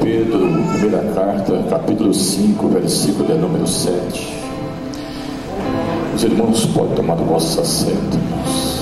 Pedro, primeira carta, capítulo 5, versículo de número 7. Os irmãos podem tomar o vosso assento, irmãos.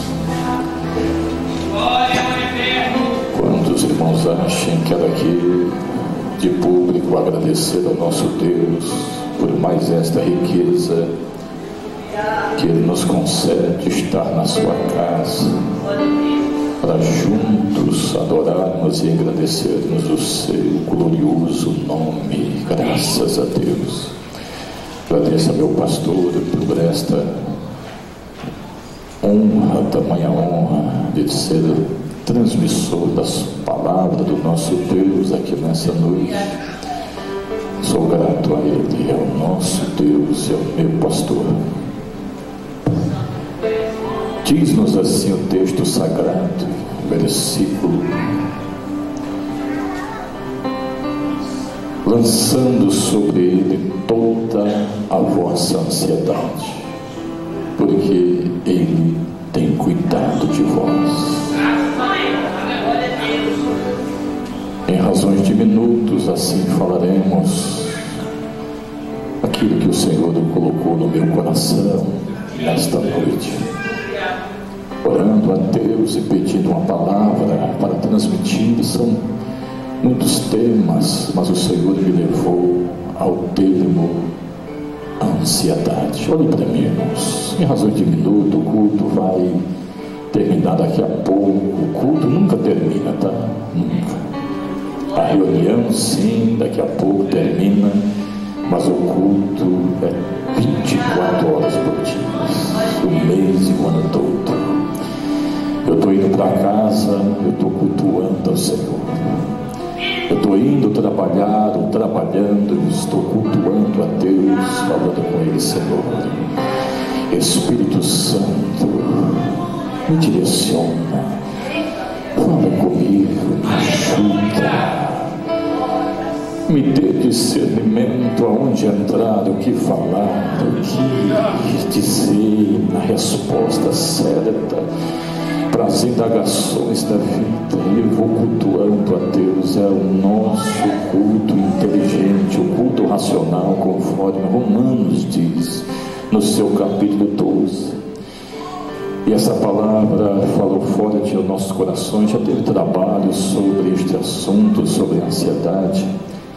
Quantos irmãos achem que era aqui de público agradecer ao nosso Deus por mais esta riqueza que Ele nos concede estar na sua casa, para juntos adorarmos e agradecermos o seu glorioso nome. Graças a Deus. Agradeço a meu pastor por esta honra, tamanha honra de ser transmissor das palavras do nosso Deus aqui nessa noite. Sou grato a Ele, é o nosso Deus, é o meu pastor. Diz-nos assim o texto sagrado, versículo: lançando sobre ele toda a vossa ansiedade, porque ele tem cuidado de vós. Em razões de minutos, assim falaremos aquilo que o Senhor colocou no meu coração nesta noite, orando a Deus e pedindo uma palavra para transmitir. São muitos temas, mas o Senhor me levou ao termo ansiedade. Olhe para mim, irmãos. Em razão de minuto, o culto vai terminar daqui a pouco. O culto nunca termina, tá? Nunca. A reunião, sim, daqui a pouco termina, mas o culto é 24 horas por dia, o mês e o ano todo. Eu estou indo para casa, eu estou cultuando ao Senhor. Eu estou indo trabalhar ou trabalhando, estou cultuando a Deus, falando com Ele: Senhor, Espírito Santo, me direciona, fala comigo, me ajuda, me dê discernimento aonde entrar, o que falar, o que dizer, a resposta certa para as indagações da vida. E eu vou cultuando a Deus. É o nosso culto inteligente, o culto racional, conforme Romanos diz no seu capítulo 12. E essa palavra falou forte aos nossos corações. Já teve trabalho sobre este assunto, sobre a ansiedade,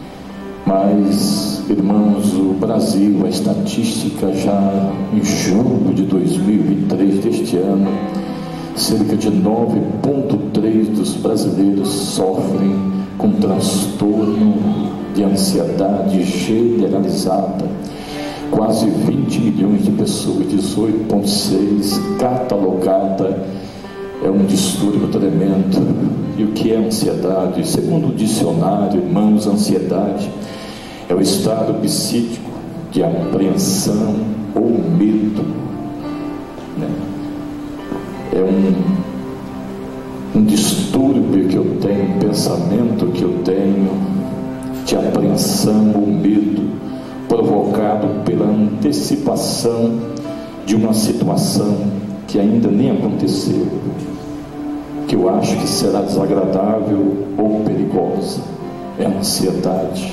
mas, irmãos, o Brasil, a estatística já em julho de 2023 deste ano, cerca de 9,3% dos brasileiros sofrem com transtorno de ansiedade generalizada. Quase 20 milhões de pessoas, 18,6%, catalogada. É um distúrbio tremendo. E o que é ansiedade? Segundo o dicionário, irmãos, ansiedade é o estado psíquico de apreensão ou medo, né? É um distúrbio que eu tenho, um pensamento que eu tenho de apreensão ou medo, provocado pela antecipação de uma situação que ainda nem aconteceu, que eu acho que será desagradável ou perigosa. É a ansiedade.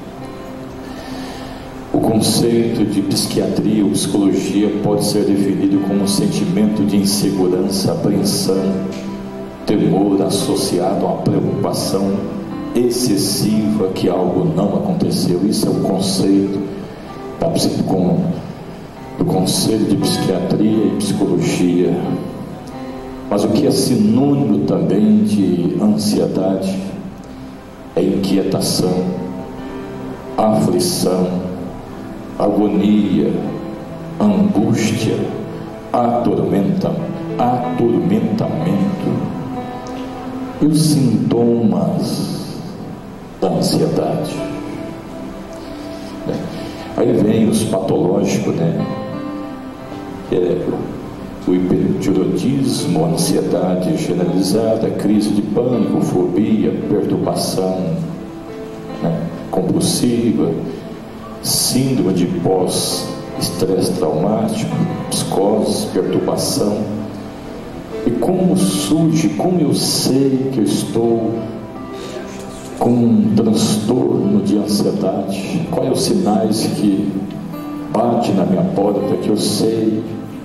O conceito de psiquiatria ou psicologia pode ser definido como um sentimento de insegurança, apreensão, temor associado a uma preocupação excessiva que algo não aconteceu. Isso é o conceito do Conselho de Psiquiatria e Psicologia. Mas o que é sinônimo também de ansiedade é inquietação, aflição, agonia, angústia, atormentamento. E os sintomas da ansiedade, aí vem os patológicos, né? O hipertiroidismo, a ansiedade generalizada, crise de pânico, fobia, perturbação, né, compulsiva, síndrome de pós-estresse traumático, psicose, perturbação. E como surge, como eu sei que eu estou com um transtorno ansiedade? Quais os sinais que batem na minha porta que eu sei?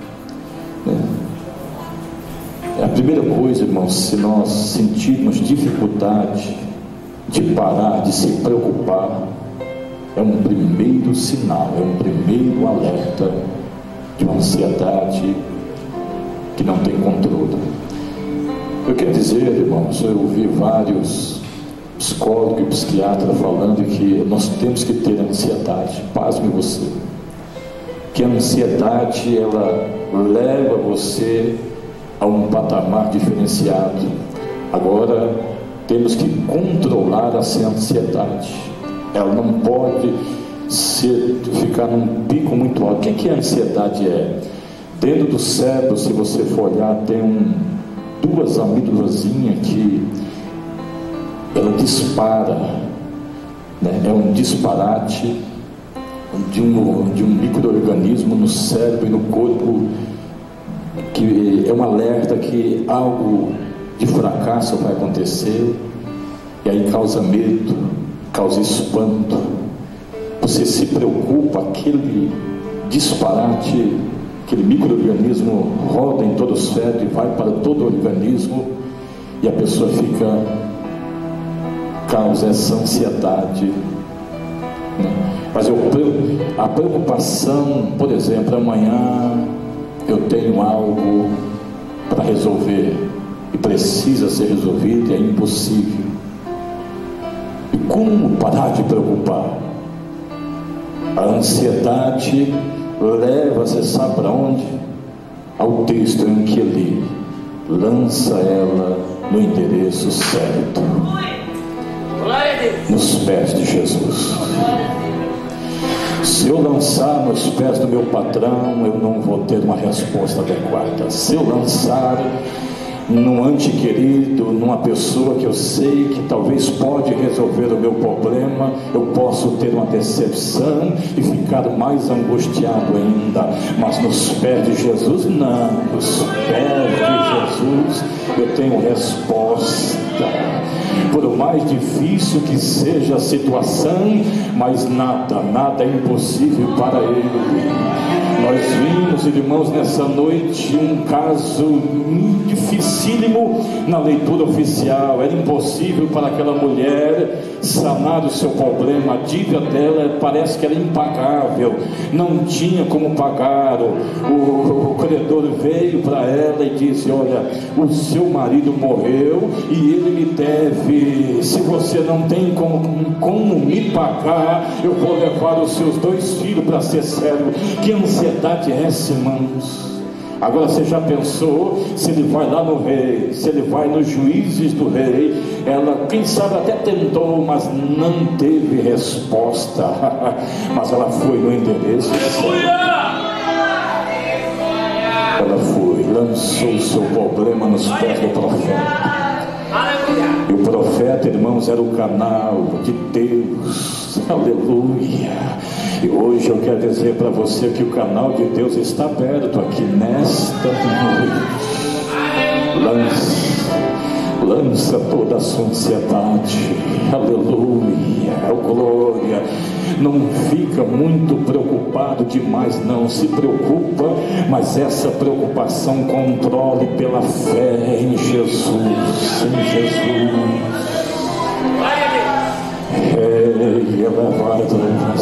A primeira coisa, irmãos, se nós sentirmos dificuldade de parar de se preocupar, é um primeiro sinal, é um primeiro alerta de uma ansiedade que não tem controle. Eu quero dizer, irmãos, eu ouvi vários psicólogos e psiquiatras falando que nós temos que ter ansiedade. Pasme você, que a ansiedade, ela leva você a um patamar diferenciado. Agora temos que controlar essa ansiedade. Ela não pode ficar num pico muito alto. O que a ansiedade é? Dentro do cérebro, se você for olhar, tem duas amígdalazinhas que ela dispara, né? É um disparate de um micro-organismo no cérebro e no corpo, que é um alerta que algo de fracasso vai acontecer, e aí causa medo, causa espanto. Você se preocupa, aquele disparate, aquele micro-organismo roda em todo o cérebro e vai para todo o organismo, e a pessoa causa essa ansiedade, né? Mas a preocupação, por exemplo, amanhã eu tenho algo para resolver e precisa ser resolvido, e é impossível. E como parar de preocupar? A ansiedade leva, você sabe para onde? Ao texto em que li: lança ela no endereço certo, nos pés de Jesus. Se eu lançar nos pés do meu patrão, eu não vou ter uma resposta adequada. Se eu lançar num ente querido, numa pessoa que eu sei que talvez pode resolver o meu problema, eu posso ter uma decepção e ficar mais angustiado ainda. Mas nos pés de Jesus, não. Nos pés de Jesus eu tenho resposta. Por mais difícil que seja a situação, mas nada é impossível para Ele. Nós vimos, irmãos, nessa noite um caso dificílimo na leitura oficial. Era impossível para aquela mulher sanar o seu problema. A dívida dela parece que era impagável, não tinha como pagar. O credor veio para ela e disse: olha, o seu marido morreu e ele me deve. Se você não tem como me pagar, eu vou levar os seus 2 filhos para ser cego. Que ansiedade é essa, irmãos? Agora você já pensou, se ele vai lá no rei, se ele vai nos juízes do rei? Ela, quem sabe, até tentou, mas não teve resposta. Mas ela foi no endereço. Ela foi, lançou o seu problema nos pés do profeta. E o profeta, irmãos, era o canal de Deus. Aleluia. E hoje eu quero dizer para você que o canal de Deus está aberto aqui nesta noite. Lança toda a sua ansiedade. Aleluia, glória. Não fica muito preocupado demais, não. Se preocupa, mas essa preocupação controle pela fé em Jesus. Em Jesus. Elevado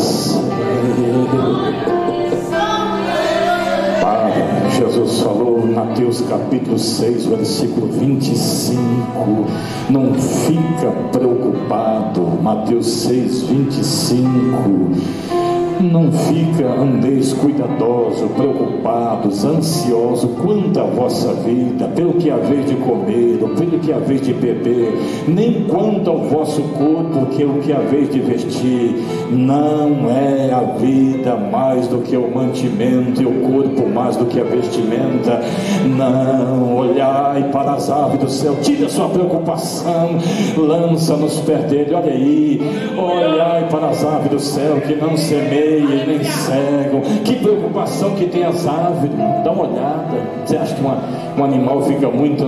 Jesus falou em Mateus capítulo 6, versículo 25: não fica preocupado. Mateus 6, 25. Não fica, andeis cuidadosos, preocupados, ansiosos quanto à vossa vida, pelo que haveis de comer, ou pelo que haveis de beber, nem quanto ao vosso corpo, que o que haveis de vestir. Não é a vida mais do que o mantimento, e o corpo mais do que a vestimenta? Não. Olhai para as aves do céu, tira a sua preocupação, lança nos pés dele. Olha aí, olhai para as aves do céu, que não semeiam nem cegam. Que preocupação que tem as aves, dá uma olhada. Você acha que um animal fica muito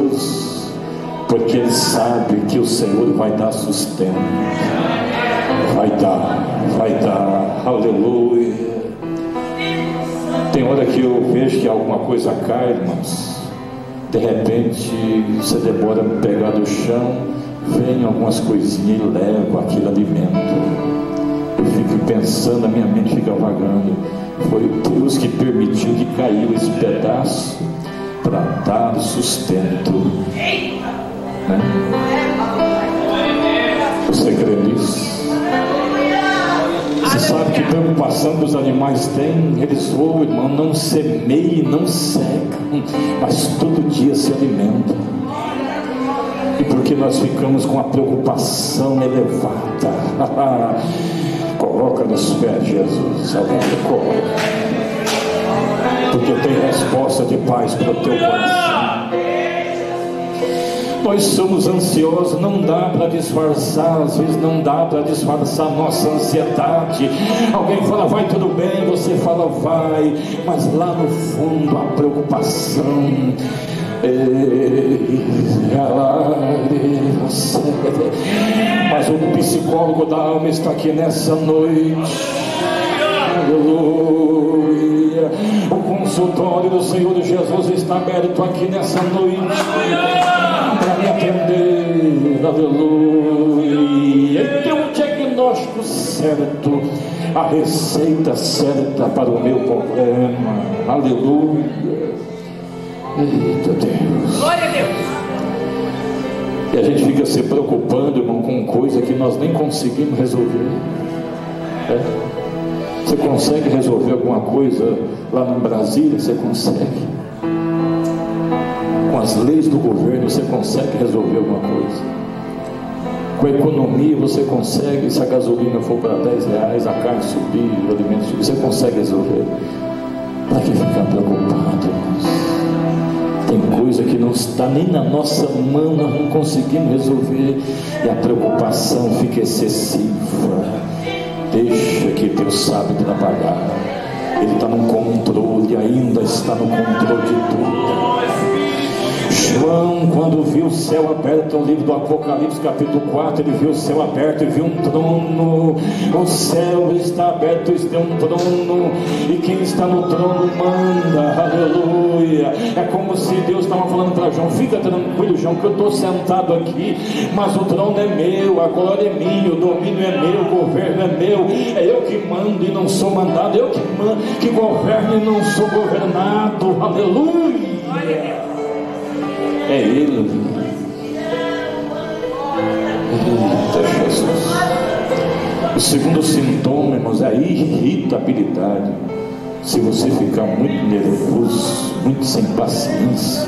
ansioso? Porque ele sabe que o Senhor vai dar sustento, vai dar, aleluia. Tem hora que eu vejo que alguma coisa cai, irmãos, de repente você demora a pegar do chão, vem algumas coisinhas e leva aquele alimento. Eu fico pensando, a minha mente fica vagando. Foi Deus que permitiu que caiu esse pedaço para dar sustento, né? Você crê nisso? Você sabe que preocupação que os animais têm? Eles voam, irmão, não semeiam, não secam, mas todo dia se alimentam. E porque nós ficamos com a preocupação elevada? Coloca nos pés de Jesus, alguém coloca, porque tem resposta de paz para o teu coração. Nós somos ansiosos, não dá para disfarçar, às vezes não dá para disfarçar nossa ansiedade. Alguém fala, vai tudo bem, você fala, vai, mas lá no fundo a preocupação. Mas o psicólogo da alma está aqui nessa noite, aleluia. O consultório do Senhor Jesus está aberto aqui nessa noite para me atender, aleluia. Ele tem um diagnóstico certo, a receita certa para o meu problema, aleluia. Eita Deus, glória a Deus. E a gente fica se preocupando, irmão, com coisa que nós nem conseguimos resolver. Você consegue resolver alguma coisa lá no Brasília? Você consegue? Com as leis do governo você consegue resolver alguma coisa? Com a economia você consegue? Se a gasolina for para R$10, a carne subir, o alimento subir, você consegue resolver? Para que ficar preocupado, irmãos? Tem coisa que não está nem na nossa mão, nós não conseguimos resolver, e a preocupação fica excessiva. Deixa que Deus sabe trabalhar. Ele está no controle, ainda está no controle de tudo. João, quando viu o céu aberto, no livro do Apocalipse capítulo 4, ele viu o céu aberto e viu um trono. O céu está aberto e tem um trono, e quem está no trono manda, aleluia. É como se Deus estava falando para João, fica tranquilo, João, que eu estou sentado aqui, mas o trono é meu, a glória é minha, o domínio é meu, o governo é meu, é eu que mando e não sou mandado, eu que governo e não sou governado, aleluia. É Ele. Eita Jesus. O segundo sintoma, irmãos, é a irritabilidade. Se você ficar muito nervoso, muito sem paciência,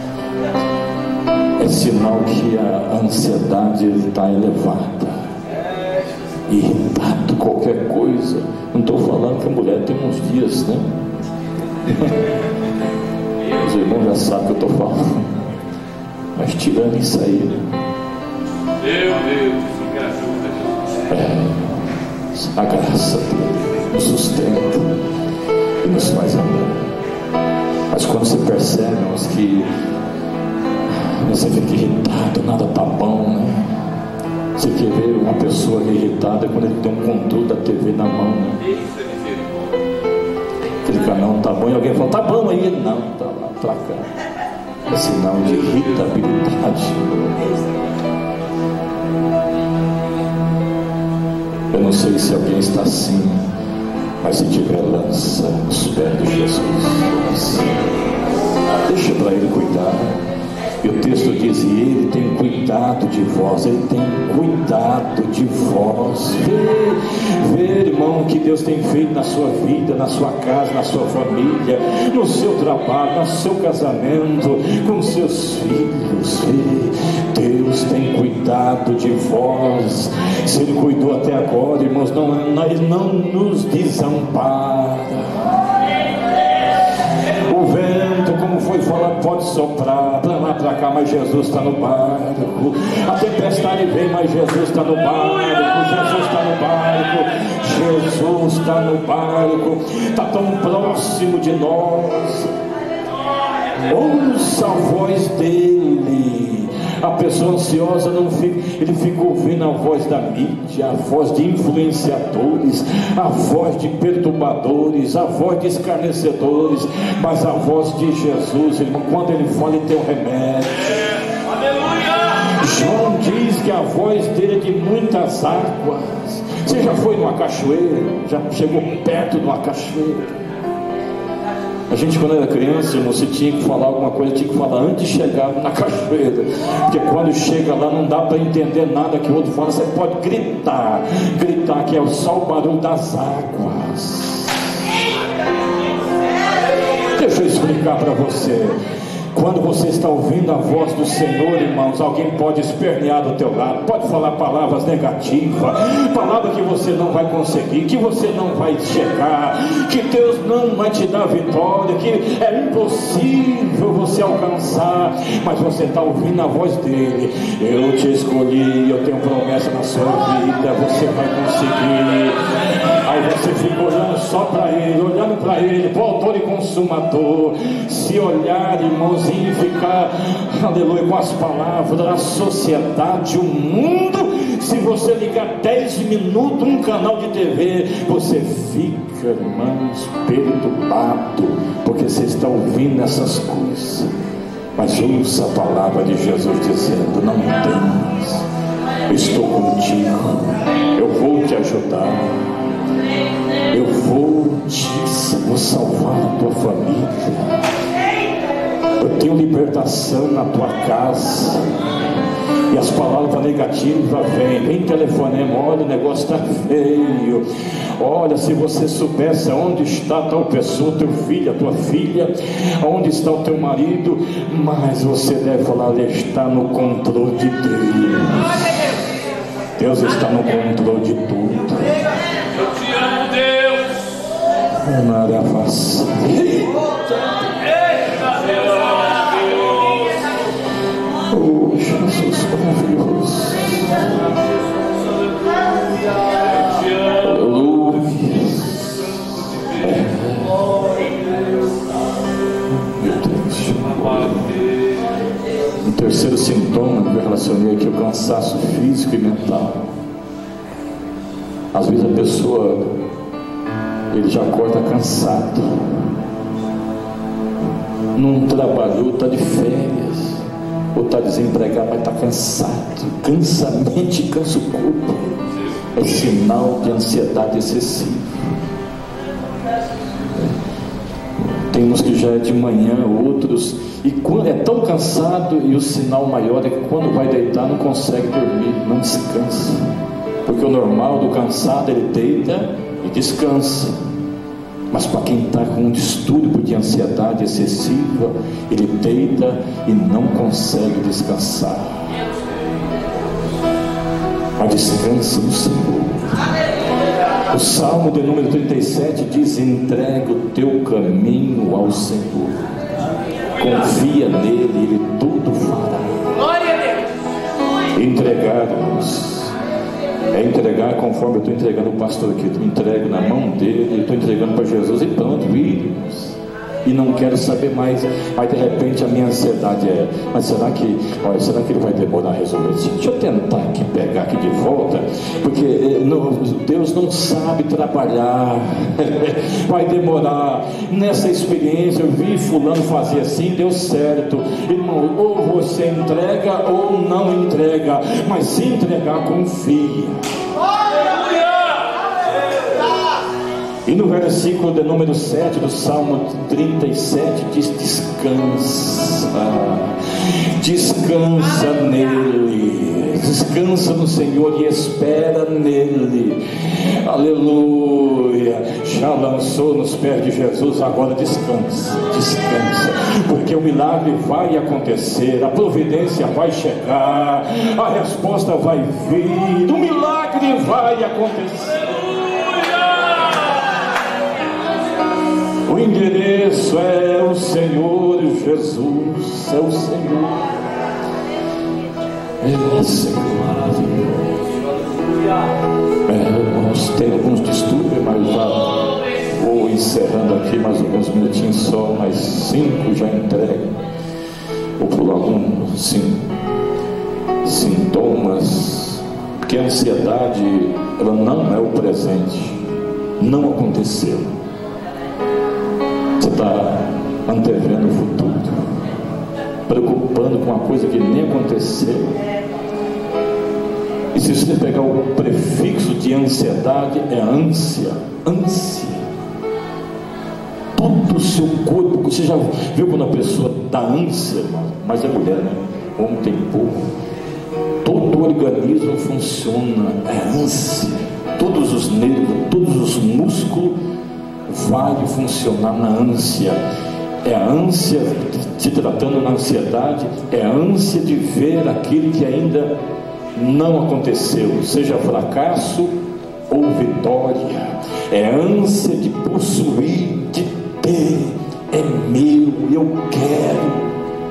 é sinal que a ansiedade está elevada. Irritado, qualquer coisa. Não estou falando que a mulher tem uns dias, né? Os irmãos já sabem o que eu estou falando. Mas tirando isso aí, meu Deus, que ajuda, a graça dele nos sustenta e nos faz amar. Mas quando você percebe, irmãos, que você fica irritado, nada tá bom, né? Você quer ver uma pessoa irritada quando ele tem um controle da TV na mão, né? Aquele canal tá bom e alguém fala, tá bom aí, não, tá lá, pra cá. É sinal de irritabilidade. Eu não sei se alguém está assim, mas se tiver, lança os pés de Jesus. Deixa para Ele cuidar. E o texto diz, e Ele tem cuidado de vós. Ele tem cuidado de vós. Vê, irmão, o que Deus tem feito na sua vida, na sua casa, na sua família, no seu trabalho, no seu casamento, com seus filhos. Vê, Deus tem cuidado de vós. Se Ele cuidou até agora, irmãos, Ele não nos desampara. O vento, como foi falado, pode soprar para lá, para cá, mas Jesus está no barco. A tempestade vem, mas Jesus está no barco. Jesus está no barco. Jesus está no barco. Está tão próximo de nós. Ouça a voz dele. A pessoa ansiosa não fica, ele fica ouvindo a voz da mídia, a voz de influenciadores, a voz de perturbadores, a voz de escarnecedores, mas a voz de Jesus, irmão, quando ele fala, ele tem um remédio. João diz que a voz dele é de muitas águas. Você já foi numa cachoeira? Já chegou perto de uma cachoeira? A gente, quando era criança, irmão, você tinha que falar alguma coisa, tinha que falar antes de chegar na cachoeira, porque quando chega lá não dá para entender nada que o outro fala. Você pode gritar que é só o barulho das águas. Deixa eu explicar para você. Quando você está ouvindo a voz do Senhor, irmãos, alguém pode espernear do teu lado, pode falar palavras negativas, palavras que você não vai conseguir, que você não vai chegar, que Deus não vai te dar vitória, que é impossível você alcançar, mas você está ouvindo a voz dele. Eu te escolhi, eu tenho promessa na sua vida, você vai conseguir. Aí você fica olhando só para ele, para o autor e consumador. Se olhar, irmãozinho, ficar, aleluia, com as palavras da sociedade, o mundo, se você ligar 10 minutos um canal de TV, você fica, irmãos, perturbado, porque você está ouvindo essas coisas. Mas ouça a palavra de Jesus dizendo: não temas, estou contigo, eu vou te ajudar, eu vou salvar a tua família, eu tenho libertação na tua casa. E as palavras negativas vem telefonema: olha, o negócio está feio, olha, se você soubesse aonde está tal pessoa, teu filho, a tua filha, aonde está o teu marido. Mas você deve falar: ele está no controle de Deus. Deus está no controle de tudo. Eu te amo, Deus. Maravilhoso. Oh, Jesus maravilhoso. Aleluia. Meu Deus. O terceiro sintoma que eu relacionei aqui é o cansaço físico e mental. Às vezes a pessoa, ele já acorda cansado, não trabalhou, está de férias, ou está desempregado, mas está cansado. Cansa a mente, cansa o corpo. É sinal de ansiedade excessiva. Tem uns que já é de manhã, outros, e quando é tão cansado, e o sinal maior é que quando vai deitar não consegue dormir, não descansa. Porque o normal do cansado, ele deita e descansa. Mas para quem está com um distúrbio de ansiedade excessiva, ele deita e não consegue descansar. Mas descansa no Senhor. O Salmo de número 37 diz: entrega o teu caminho ao Senhor, confia nele, ele tudo fará. Entregar-nos é entregar conforme eu estou entregando o pastor aqui. Eu entrego na mão dele, eu estou entregando para Jesus e pronto, irmãos. E não quero saber mais. Aí de repente a minha ansiedade é: mas será que ele vai demorar a resolver isso? Deixa eu tentar aqui pegar aqui de volta, porque Deus não sabe trabalhar. Vai demorar. Nessa experiência eu vi fulano fazer assim, deu certo. Irmão, ou você entrega ou não entrega, mas se entregar, confia. E no versículo de número 7 do Salmo 37 diz: descansa nele, descansa no Senhor e espera nele. Aleluia. Já lançou nos pés de Jesus, agora descansa, porque o milagre vai acontecer, a providência vai chegar, a resposta vai vir, o milagre vai acontecer. O endereço é o Senhor Jesus, é o Senhor. Ele é Senhor maravilhoso. Irmãos, tem alguns distúrbios, mas já vou encerrando aqui mais alguns minutinhos só, mais 5 já entrego. Vou pular 1, 5. sintomas, porque a ansiedade, ela não é o presente, não aconteceu. Você está antevendo o futuro, preocupando com uma coisa que nem aconteceu. E se você pegar o prefixo de ansiedade, é ânsia, ânsia. Todo o seu corpo, você já viu quando a pessoa dá ânsia, mas é mulher, né? Homem tem pouco. Todo o organismo funciona, é ânsia. Todos os nervos, todos os músculos vai funcionar na ânsia. É a ânsia, se tratando na ansiedade, é a ânsia de ver aquilo que ainda não aconteceu, seja fracasso ou vitória. É a ânsia de possuir, de ter, é meu, eu quero.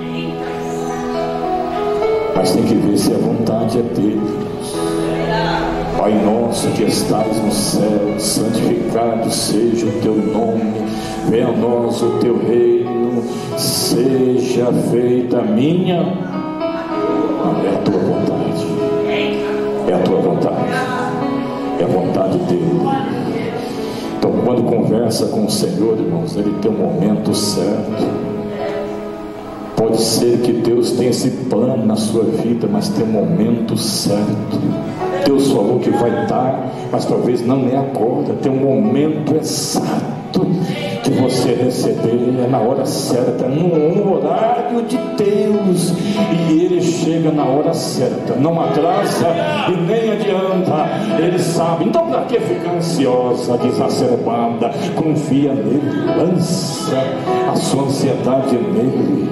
Mas tem que ver se a vontade é dele. Pai nosso que estás no céu, santificado seja o teu nome, venha a nós o teu reino, seja feita a minha, é a tua vontade, é a tua vontade, é a vontade dele. Então, quando conversa com o Senhor, irmãos, ele tem um momento certo. Pode ser que Deus tenha esse plano na sua vida, mas tem um momento certo. Deus falou que vai dar, mas talvez não é agora. Tem um momento exato que você receber, é na hora certa, no horário de Deus, e Ele chega na hora certa, não atrasa e nem adianta. Ele sabe. Então para que ficar ansiosa, desacerbada? Confia nele, lança a sua ansiedade nele.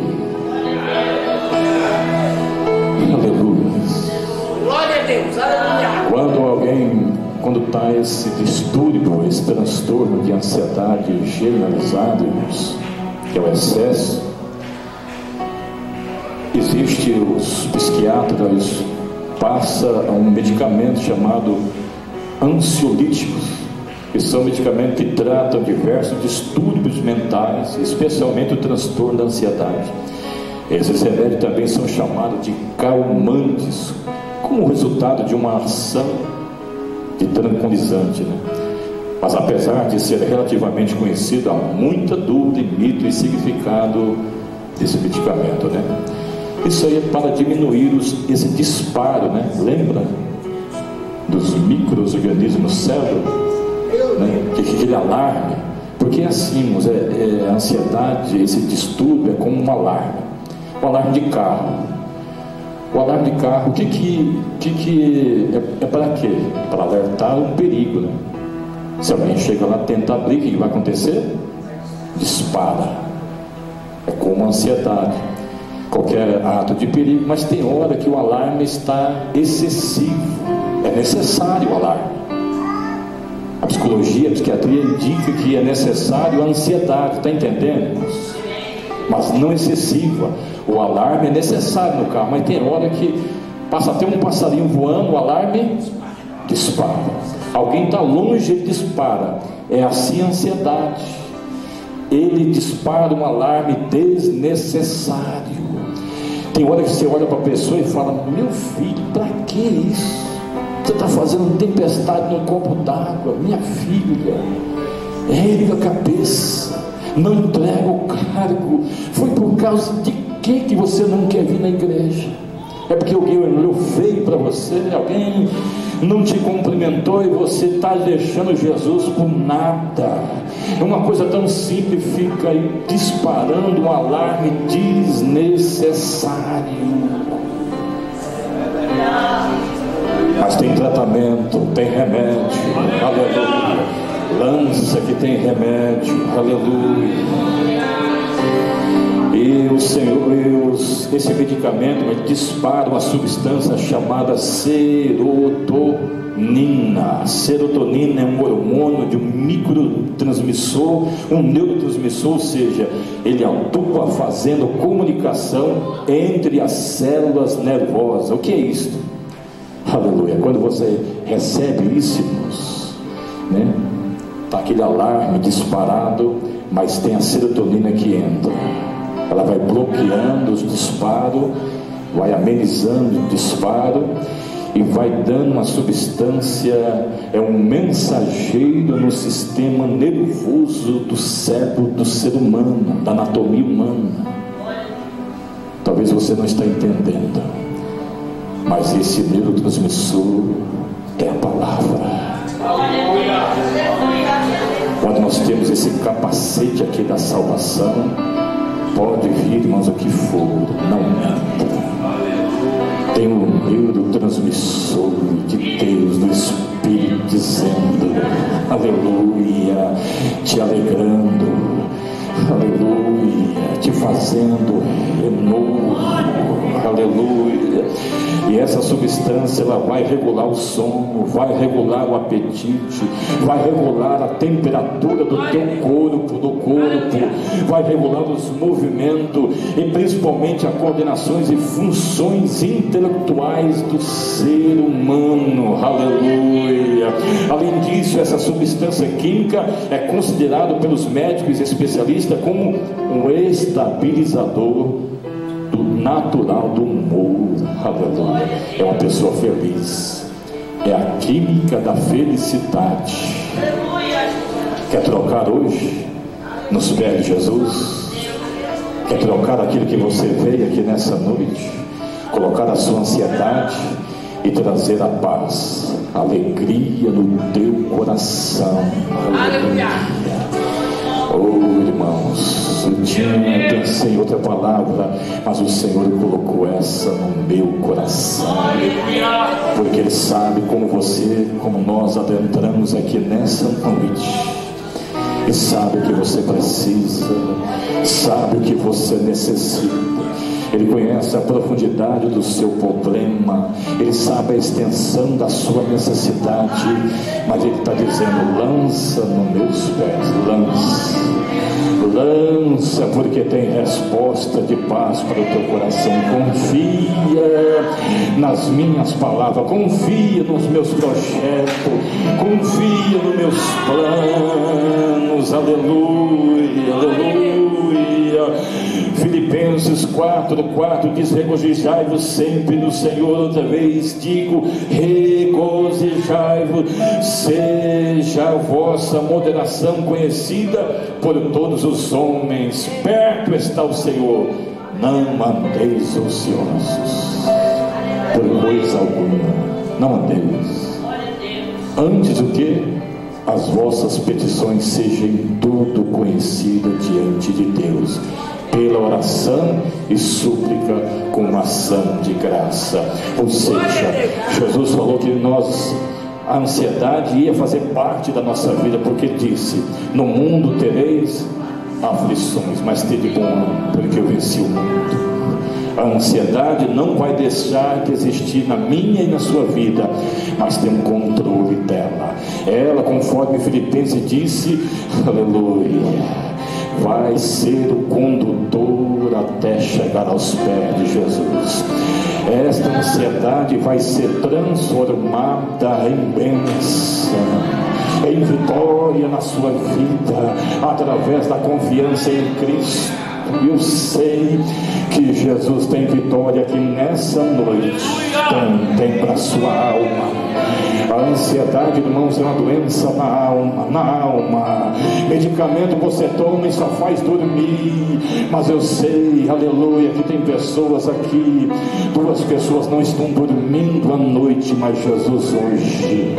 Aleluia. Glória a Deus, aleluia. Quando está esse distúrbio, esse transtorno de ansiedade generalizado, que é o excesso, existe, os psiquiatras passam um medicamento chamado ansiolíticos, que são medicamentos que tratam diversos distúrbios mentais, especialmente o transtorno da ansiedade. Esses remédios também são chamados de calmantes, como resultado de uma ação de tranquilizante, né? Mas apesar de ser relativamente conhecido, há muita dúvida em mito e significado desse medicamento, né? Isso aí é para diminuir esse disparo, né? Lembra dos micro-organismos no cérebro, né? Que aquele alarme, porque assim, a ansiedade, esse distúrbio é como um alarme. O alarme de carro. O alarme de carro, o que é para quê? Para alertar um perigo, né? Se alguém chega lá, tenta abrir, o que vai acontecer? Dispara. É como a ansiedade. Qualquer ato de perigo, mas tem hora que o alarme está excessivo. É necessário o alarme. A psicologia, a psiquiatria indica que é necessário a ansiedade, está entendendo? Mas não excessiva. O alarme é necessário no carro, mas tem hora que passa até um passarinho voando, o alarme dispara. Alguém está longe, ele dispara. É assim a ansiedade. Ele dispara um alarme desnecessário. Tem hora que você olha para a pessoa e fala: meu filho, para que isso? Você está fazendo tempestade num copo d'água. Minha filha, erga a cabeça, não entrega o cargo. Foi por causa de que você não quer vir na igreja? É porque alguém olhou feio para você, alguém não te cumprimentou e você está deixando Jesus por nada. É uma coisa tão simples, fica aí disparando um alarme desnecessário. Mas tem tratamento, tem remédio, aleluia. Lança que tem remédio, aleluia. E o Senhor, esse medicamento dispara uma substância chamada serotonina. Serotonina é um hormônio de um microtransmissor, um neurotransmissor, ou seja, ele atua fazendo comunicação entre as células nervosas. O que é isso? Aleluia. Quando você recebe isso, né? Está aquele alarme disparado, mas tem a serotonina que entra. Ela vai bloqueando os disparos vai amenizando o disparo e vai dando uma substância, é um mensageiro no sistema nervoso do cérebro do ser humano, da anatomia humana. Talvez você não está entendendo, mas esse neurotransmissor é a palavra. Quando nós temos esse capacete aqui da salvação, pode vir, irmãos, o que for, não entra. Tem um neurotransmissor de Deus, do Espírito, dizendo aleluia, te alegrando, aleluia, te fazendo renovo, aleluia. E essa substância, ela vai regular o sono, vai regular o apetite, vai regular a temperatura do teu corpo, vai regular os movimentos e principalmente as coordenações e funções intelectuais do ser humano, aleluia. Além disso, essa substância química é considerada pelos médicos e especialistas como um estabilizador do natural do humor, aleluia. É uma pessoa feliz, é a química da felicidade. Quer trocar hoje nos pés de Jesus? Quer trocar aquilo que você veio aqui nessa noite, colocar a sua ansiedade e trazer a paz, a alegria no teu coração, aleluia. Oh, irmãos, eu pensei em outra palavra, mas o Senhor colocou essa no meu coração, porque Ele sabe como você, como nós adentramos aqui nessa noite, e sabe o que você precisa, sabe o que você necessita. Ele conhece a profundidade do seu problema, Ele sabe a extensão da sua necessidade, mas Ele está dizendo: lança nos meus pés, lança, porque tem resposta de paz para o teu coração. Confia nas minhas palavras, confia nos meus projetos, confia nos meus planos, aleluia, aleluia. Filipenses 4:4 diz: regozijai-vos sempre no Senhor. Outra vez digo: regozijai-vos. Seja a vossa moderação conhecida por todos os homens. Perto está o Senhor. Não andeis ociosos por coisa alguma. Não andeis. Antes do que as vossas petições sejam tudo conhecidas diante de Deus, pela oração e súplica com ação de graça. Ou seja, Jesus falou que a ansiedade ia fazer parte da nossa vida, porque disse: no mundo tereis aflições, mas tede bom ânimo, porque eu venci o mundo. A ansiedade não vai deixar de existir na minha e na sua vida, mas tem um controle dela. Ela, conforme Filipenses disse, aleluia, vai ser o condutor até chegar aos pés de Jesus. Esta ansiedade vai ser transformada em bênção, em vitória na sua vida, através da confiança em Cristo. Eu sei que Jesus tem vitória aqui nessa noite, também para a sua alma. A ansiedade, irmãos, é uma doença na alma. Medicamento você toma e só faz dormir. Mas eu sei, aleluia, que tem pessoas aqui, 2 pessoas não estão dormindo à noite, mas Jesus hoje.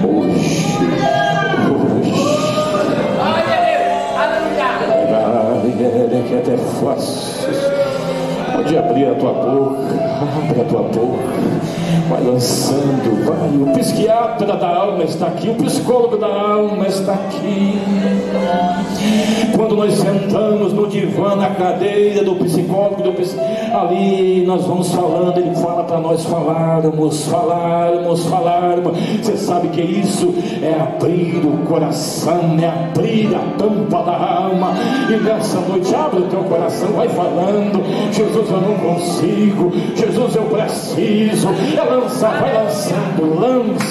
Que é até fácil. Pode abrir a tua boca, abre a tua boca, vai lançando, vai. O psiquiatra da alma está aqui, o psicólogo da alma está aqui. Quando nós sentamos no divã, na cadeira do psicólogo, ali nós vamos falando, ele fala para nós falarmos. Você sabe que isso é abrir o coração, é abrir a tampa da alma. E nessa noite abre o teu coração, vai falando: Jesus, eu não consigo, Jesus, eu preciso. Vai lançando,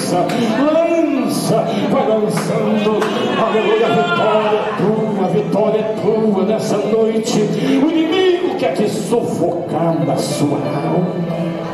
vai lançando, aleluia. A vitória é tua nessa noite. O inimigo quer te sufocar na sua alma,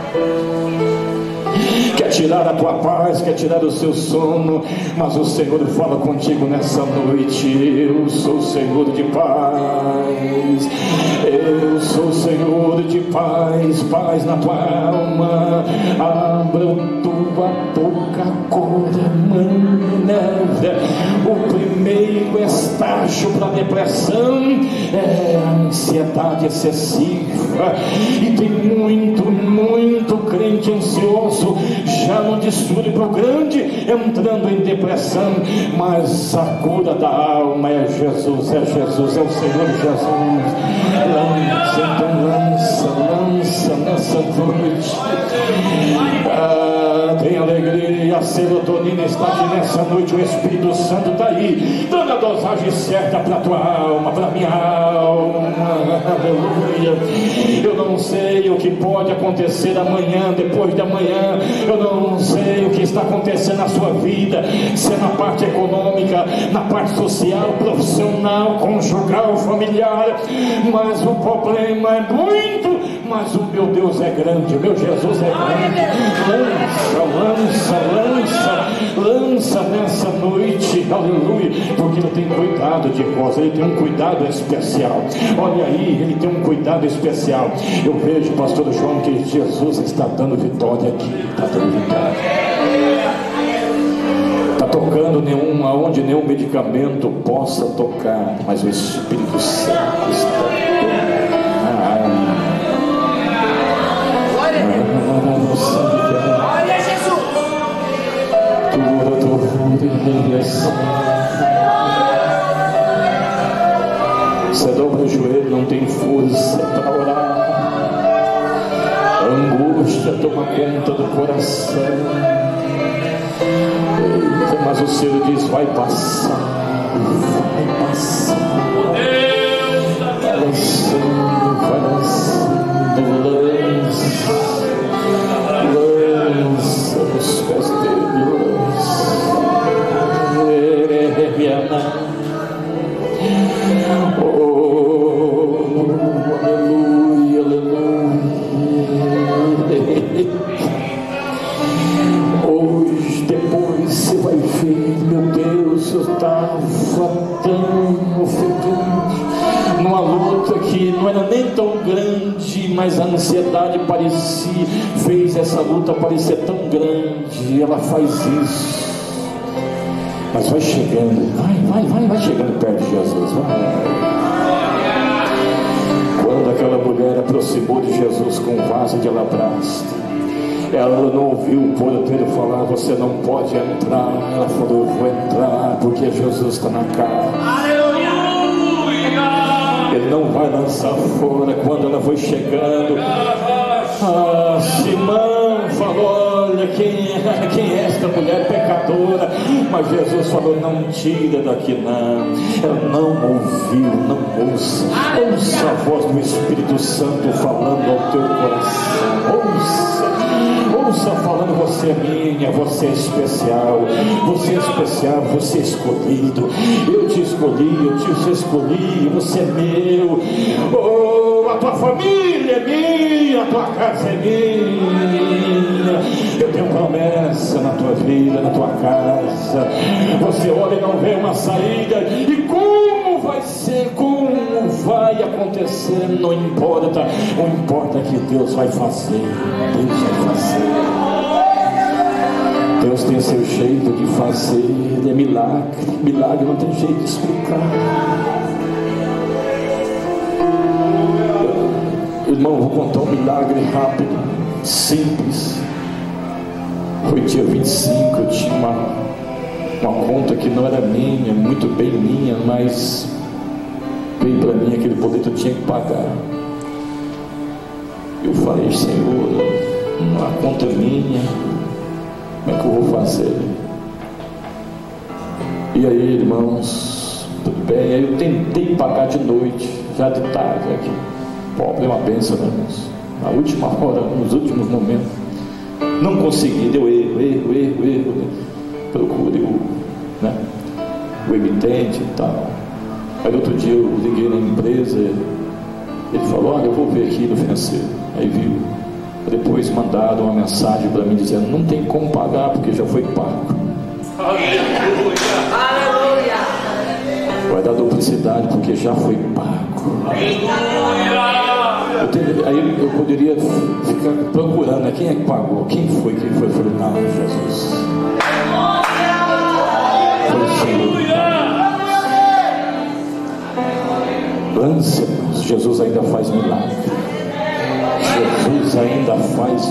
quer tirar a tua paz, quer tirar o seu sono. Mas o Senhor fala contigo nessa noite: eu sou o Senhor de paz, eu sou o Senhor de paz. Paz na tua alma. Abra tua boca agora, mana. O primeiro estágio para a depressão é a ansiedade excessiva, e tem muito crente ansioso já no distúrbio grande, entrando em depressão. Mas a cura da alma é Jesus, é Jesus, é o Senhor Jesus. Lança, então lança nessa noite. Tem alegria, a serotonina está aqui nessa noite, o Espírito Santo está aí, dando a dosagem certa para a tua alma, para a minha alma. Aleluia. Eu não sei o que pode acontecer amanhã, depois de amanhã. Eu não sei o que está acontecendo na sua vida, se é na parte econômica, na parte social, profissional, conjugal, familiar. Mas o problema é muito, mas o meu Deus é grande, o meu Jesus é grande. Lança nessa noite, aleluia, porque Ele tem cuidado de vós, Ele tem um cuidado especial. Olha aí, Ele tem um cuidado especial. Eu vejo, pastor João, que Jesus está dando vitória aqui, está dando vitória, está tocando aonde nenhum medicamento possa tocar, mas o Espírito Santo está tocando. Olha Jesus. Você dobra o joelho, não tem força para orar. A angústia toma conta do coração. Eita, mas o Senhor diz: vai passar, vai passar. Vai lançando, lança os pés dele, oh, aleluia, aleluia. Hoje, depois você vai ver, meu Deus, eu estava tão ofegante numa luta que não era nem tão grande, mas a ansiedade fez essa luta parecer tão grande. Ela faz isso, mas vai chegando, vai chegando perto de Jesus, vai. Quando aquela mulher aproximou de Jesus com um vaso de alabastro, ela não ouviu o porteiro falar: você não pode entrar. Ela falou: eu vou entrar, porque Jesus está na casa. Ele não vai lançar fora. Quando ela foi chegando, Simão falou: olha, quem é esta mulher pecadora? Mas Jesus falou: não tira daqui não. Ela não ouviu, não ouça. Ouça a voz do Espírito Santo falando ao teu coração. Ouça falando: você é minha, você é especial, você é escolhido. Eu te escolhi, eu te escolhi, você é meu. Oh, a tua família é minha, a tua casa é minha. Eu tenho promessa na tua vida, na tua casa. Você olha e não vê uma saída. E como vai ser? Como vai acontecer? Não importa. O importa é que Deus vai fazer. Deus vai fazer. Deus tem seu jeito de fazer. É milagre. Milagre não tem jeito de explicar. Irmão, vou contar um milagre rápido, simples. Foi dia 25, eu tinha uma conta que não era minha, muito bem minha, mas veio para mim aquele boleto, eu tinha que pagar. Eu falei: Senhor, a conta é minha, como é que eu vou fazer? E aí, irmãos, tudo bem. Aí eu tentei pagar de noite, já de tarde. Aqui. Pobre é uma bênção, né, irmãos? Na última hora, nos últimos momentos, não consegui, deu erro. Procure o emitente e tal. Aí outro dia eu liguei na empresa, Ele falou: olha, eu vou ver aqui no financeiro. Aí viu. Depois mandaram uma mensagem para mim dizendo: não tem como pagar porque já foi pago. Aleluia. Vai dar duplicidade porque já foi pago. Aí eu poderia ficar procurando, né? Quem é que pagou? Quem foi? Eu falei: não, Jesus. Foi o Senhor. Lance, irmãos, Jesus ainda faz milagre. Jesus ainda faz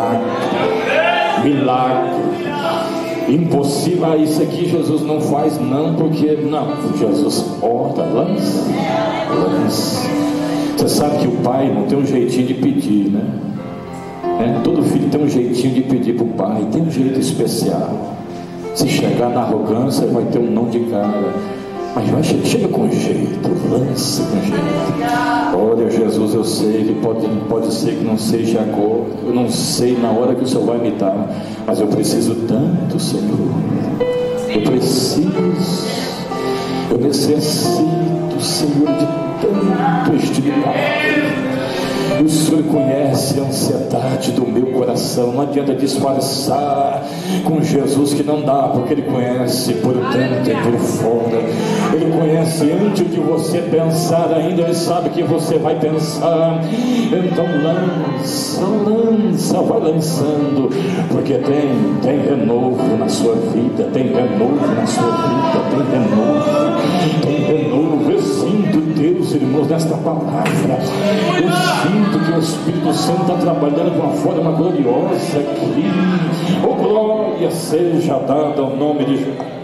milagre. Impossível, isso aqui Jesus não faz, não, porque não. Jesus ora, lança. Você sabe que o pai não tem um jeitinho de pedir, né? Todo filho tem um jeitinho de pedir para o pai, tem um jeito especial. Se chegar na arrogância, vai ter um não de cara. Mas chega com jeito, lança com jeito. Olha, Jesus, eu sei que pode ser que não seja agora, eu não sei na hora que o Senhor vai me dar, mas eu preciso tanto, Senhor. Eu necessito, Senhor, de tanto estimulado. O Senhor conhece a ansiedade do meu coração. Não adianta disfarçar com Jesus que não dá, porque Ele conhece por dentro e por fora. Ele conhece antes de você pensar ainda. Ele sabe que você vai pensar. Então lança, vai lançando, porque tem renovo na sua vida. Tem renovo na sua vida. Tem renovo. Eu sinto Deus, irmãos, nesta palavra. Eu sinto que o Espírito Santo está trabalhando de uma forma gloriosa aqui. Oh, glória seja dada ao nome de Jesus.